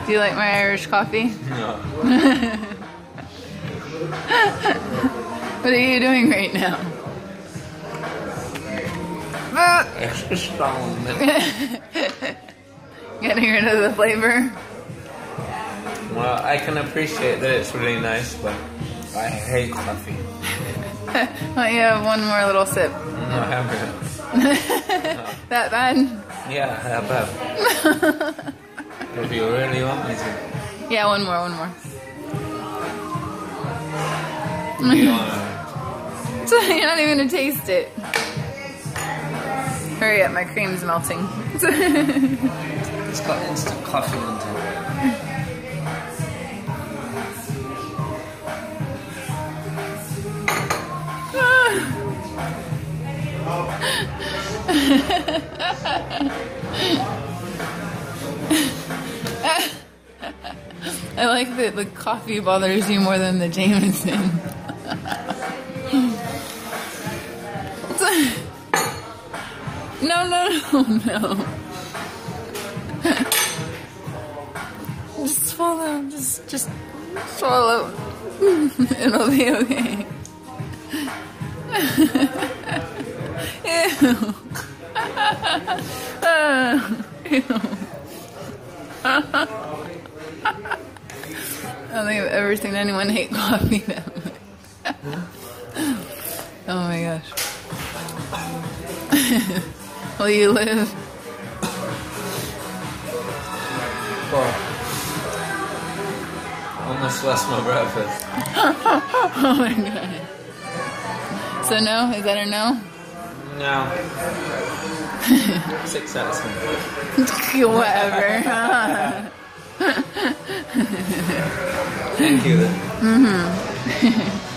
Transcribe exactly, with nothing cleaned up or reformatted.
Do you like my Irish coffee? No. What are you doing right now? Extra strong. Getting rid of the flavor? Well, I can appreciate that it's really nice, but I hate coffee. Why don't you have one more little sip? No, I haven't. No. That bad? Yeah, that bad. If you really want me to. Yeah, one more, one more. You don't wanna- So you're not even gonna taste it. Hurry up, my cream's melting. It's got instant coffee in it. I like that the coffee bothers you more than the Jameson. No, no, no, no. Just swallow. Just, just swallow. It'll be okay. Ew. Uh, ew. I don't think I've ever seen anyone hate coffee that much. Oh my gosh. Will you live? Well, almost lost my breakfast. Oh my god. So no? Is that a no? No. Six out of ten. Whatever. Thank you then. Mm-hmm.